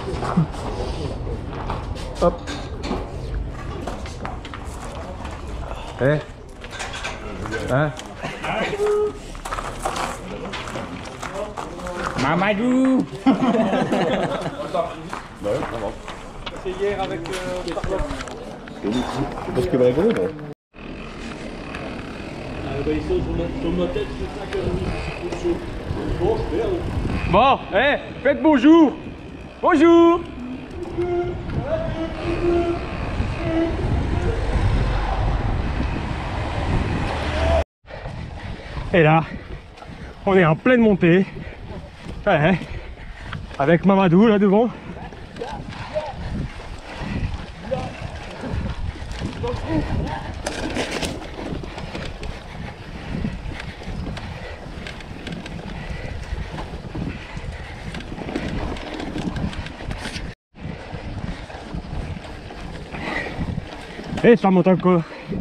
Hop. Eh. Hein? Mamadou. C'est hier avec Charlotte. Parce que va rigoler, non? Ils sont sur ma tête, c'est 5h30. Bon, je vais. Bon, eh, faites bonjour. Bonjour. Et là, on est en pleine montée. Ouais, avec Mamadou là devant. Et ça monte encore.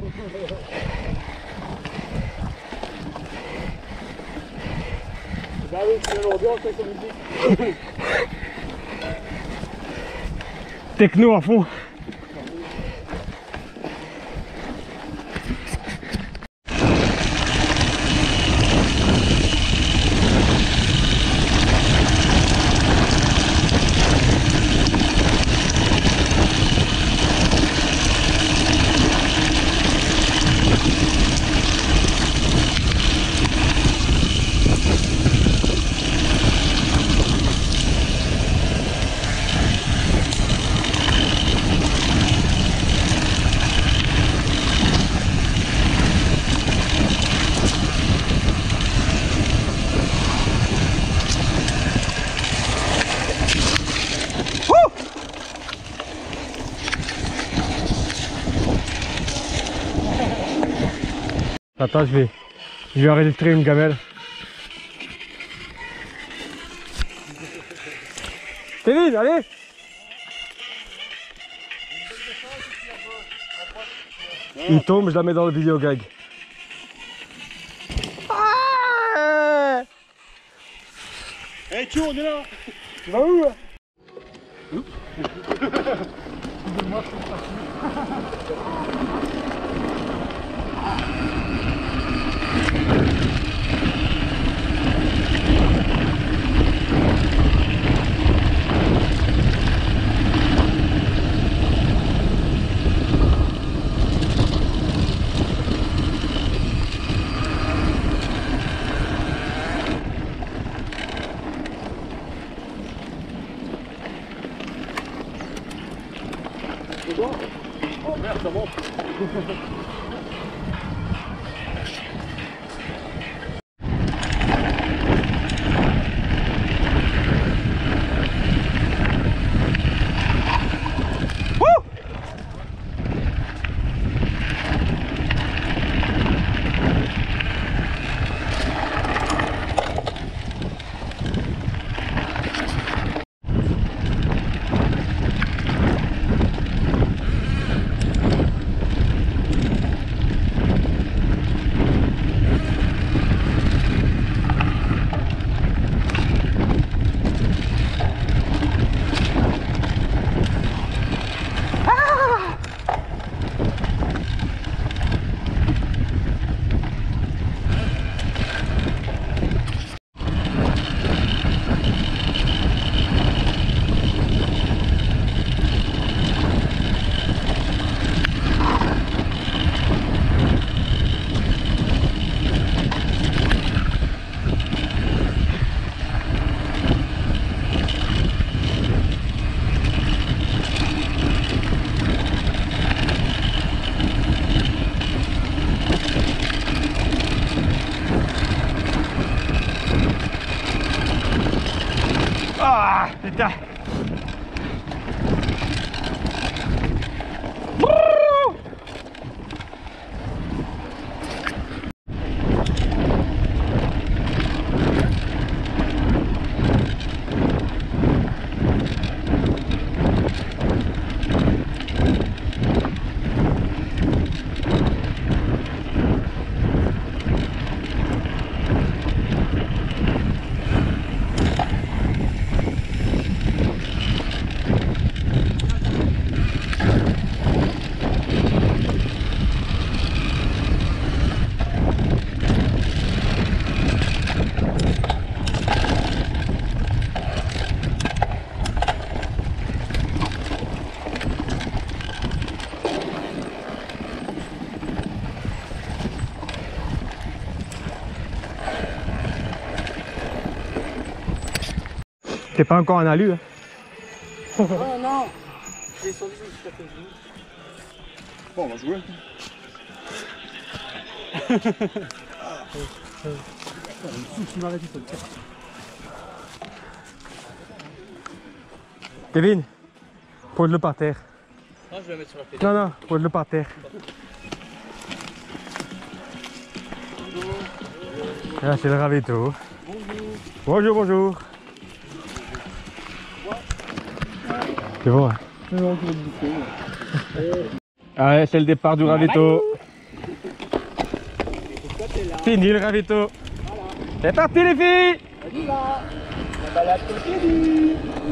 Bah oui, c'est l'ambiance avec la musique. Techno à fond. Attends, je vais enregistrer une gamelle. Kevin, allez! Il tombe, je la mets dans le vidéo gag. Ah! Hey, tu on est là. Tu vas où? Oh merde, ça monte. Ah, putain. T'es pas encore en alu, hein. Oh non. J'ai descendu jusqu'à tes genoux. Bon, on va jouer. Tu m'arrêtes, il faut le faire. Kevin, pose-le par terre. Non, je vais le mettre sur la pédale. Non, non, pose-le par terre. Là, c'est le ravito. Bonjour, bonjour. C'est bon, hein. Allez, c'est le départ du ravito. Fini le ravito. C'est parti les filles. On y va. La balade continue.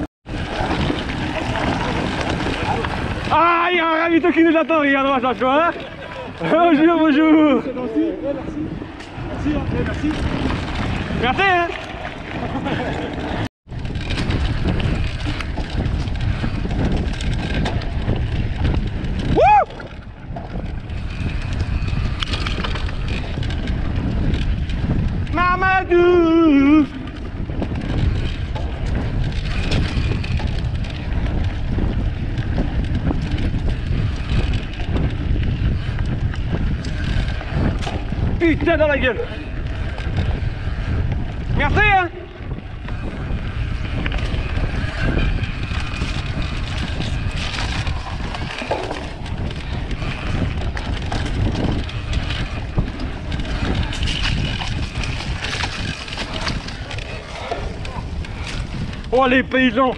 Ah, il y a un ravito qui nous attend, regarde-moi ça, quoi, hein. Bonjour, bonjour. C'est gentil. Merci. Merci, hein. Merci. Merci, hein. Wouh. Mamadou. Putain dans la gueule. Merci, hein. Oh les paysans.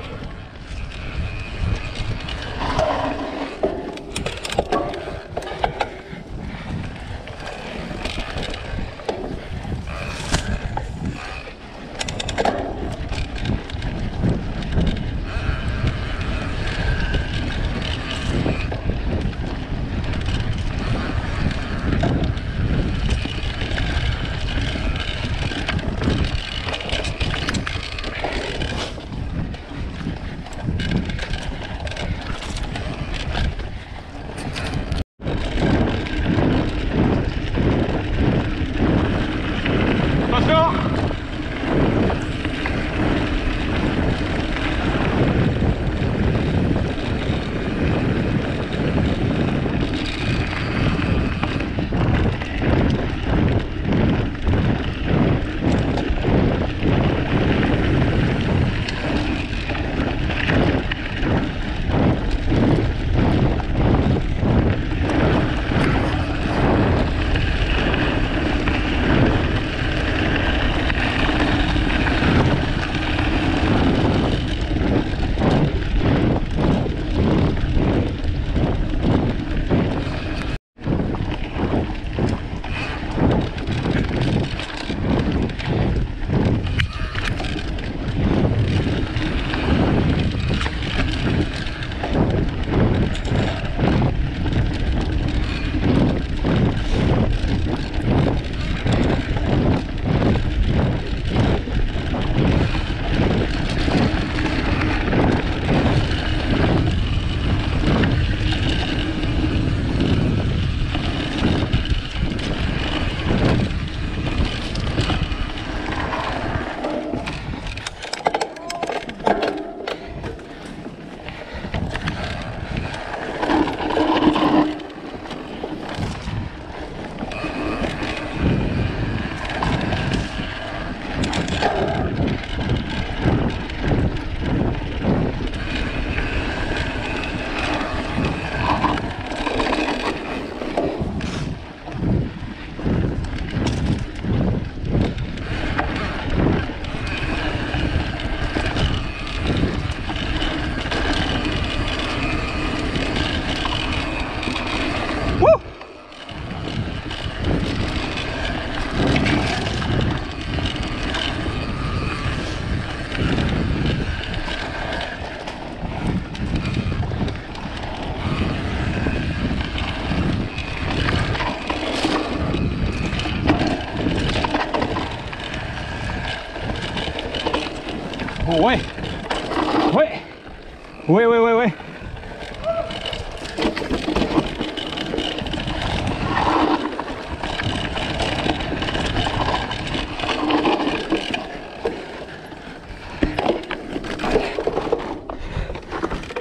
Ouais. Ouais. Ouais, ouais, ouais, ouais.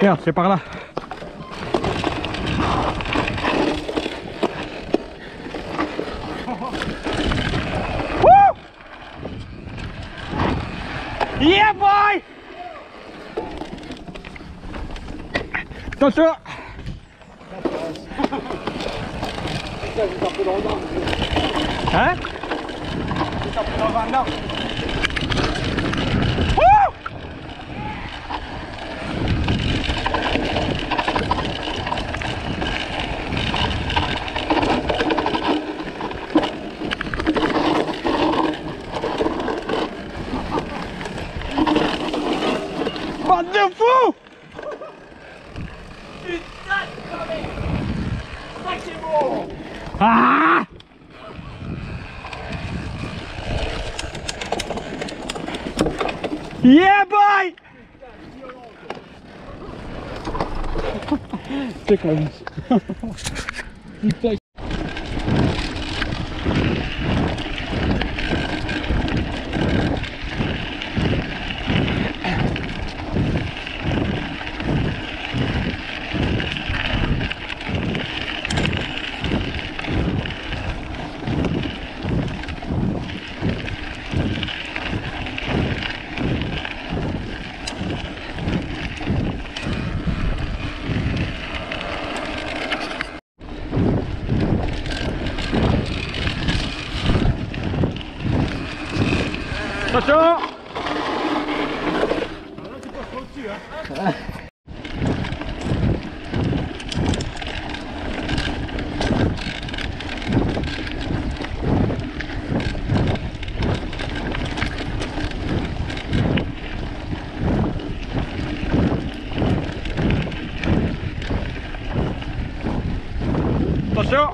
Regarde, c'est par là. Woo! Yeah boy! Attention! Hein? Woo! Bande de fous! Ah! Yeah boy! C'est quand même. Putain. Attention! Attention!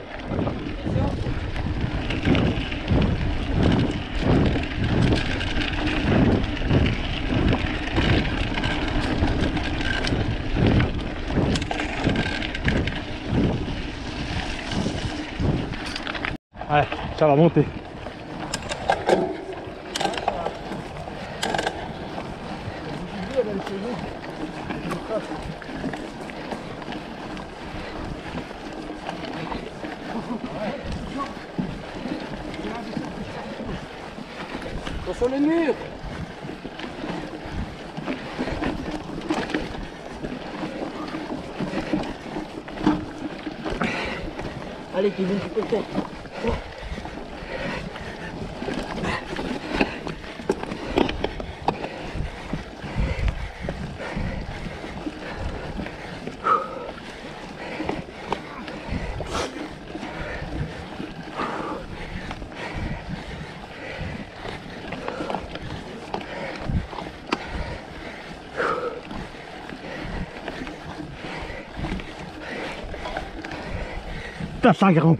Ouais, ça va monter. Sur le mur. Allez Kevin, tu peux le faire. Putain, ça grimpe.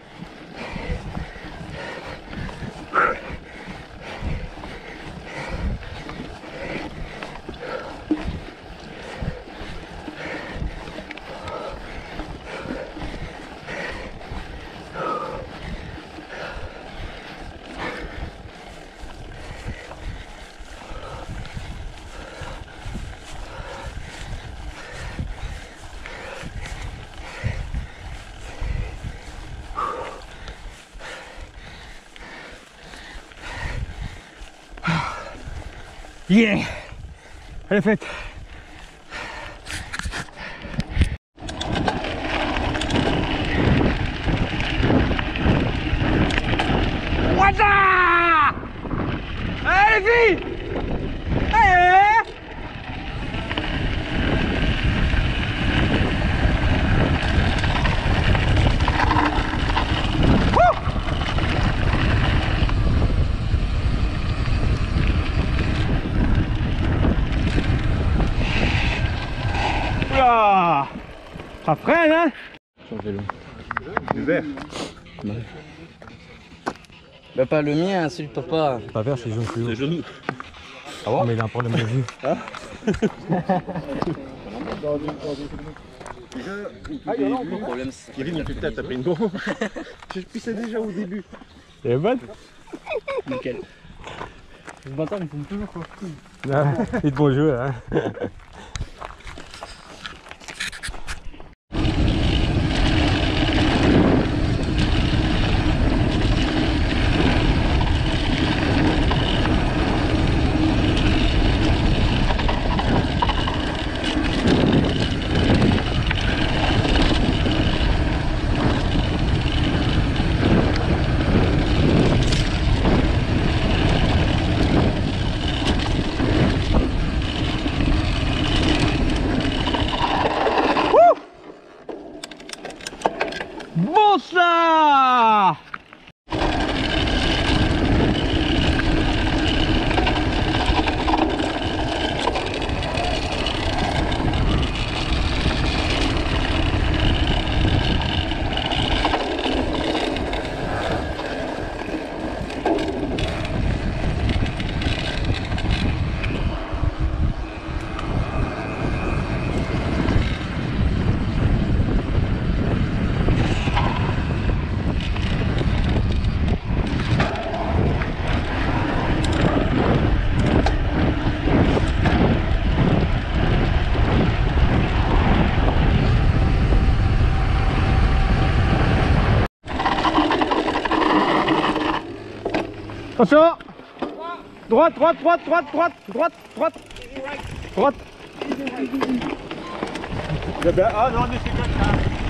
Yeah! Elle est faite. Waouh! Allez, les filles! Allez! Oula! Ça freine, hein? Sur le vélo. Le vert. Bah pas le mien, c'est le papa. Pas vert, c'est jaune fluo. Les genoux. Ah bon? Mais il a un problème de vue. Ah, il y en a Le problème c'est... Kevin, il fait peut-être taper une bombe. Je pissais déjà au début. Elle est bonne? Nickel. Ce bâtard il fume toujours quoi. Il est de bon jeu, hein? Attention. Droite, droite, droite, droite, droite, droite, droite. Droite. Ah non, mais c'est comme ça.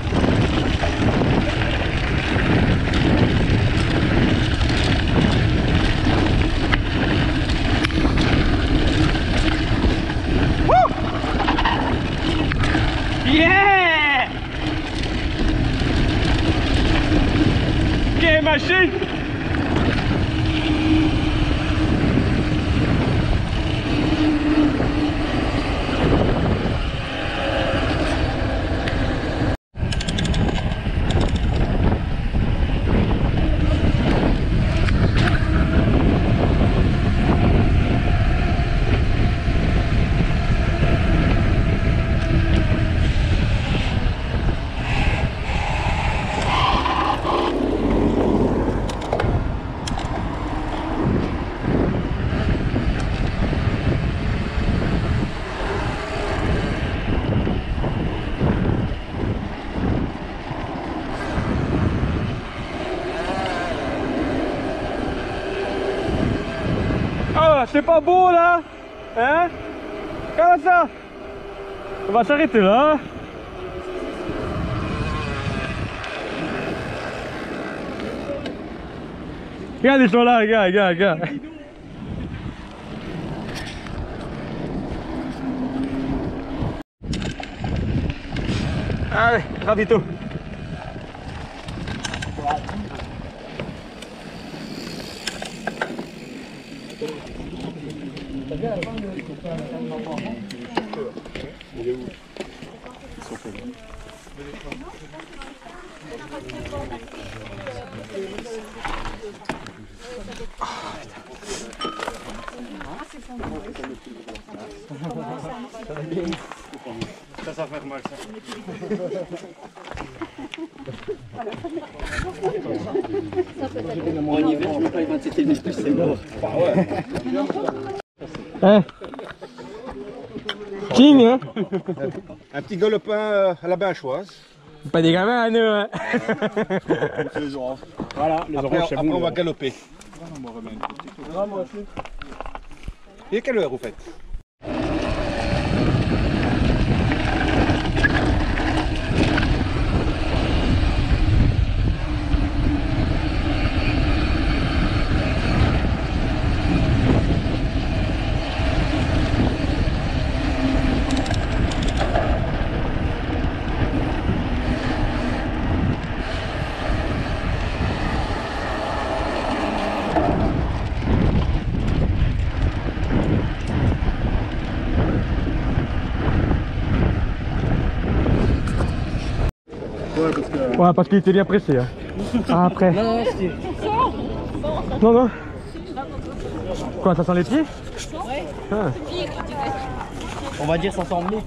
Yeah! Quelle machine! Ah, c'est pas beau là, hein? Comment ça? On va s'arrêter là. Regarde, ils sont là, regarde, regarde, regarde. Allez, ravito. Ça fait mal ça. En hiver, je ne peux pas les 27 et plus, c'est mort. Hein? King, hein? Un petit galopin à la binchoise. Pas des gamins à nous, hein? Les oranges. Voilà, les Après, oranges, c'est après bon. on va galoper. Et quelle heure vous faites? Ouais, parce qu'il était bien pressé. Hein. Ah, après. Non, c'était. Non, non. Quoi, ça sent les pieds? Ouais. Ah. On va dire ça sent mieux.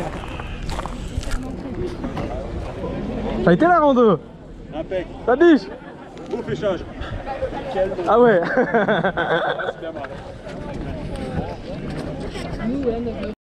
Ça a été la rando? Impec. La biche? Beau fléchage. Ah ouais.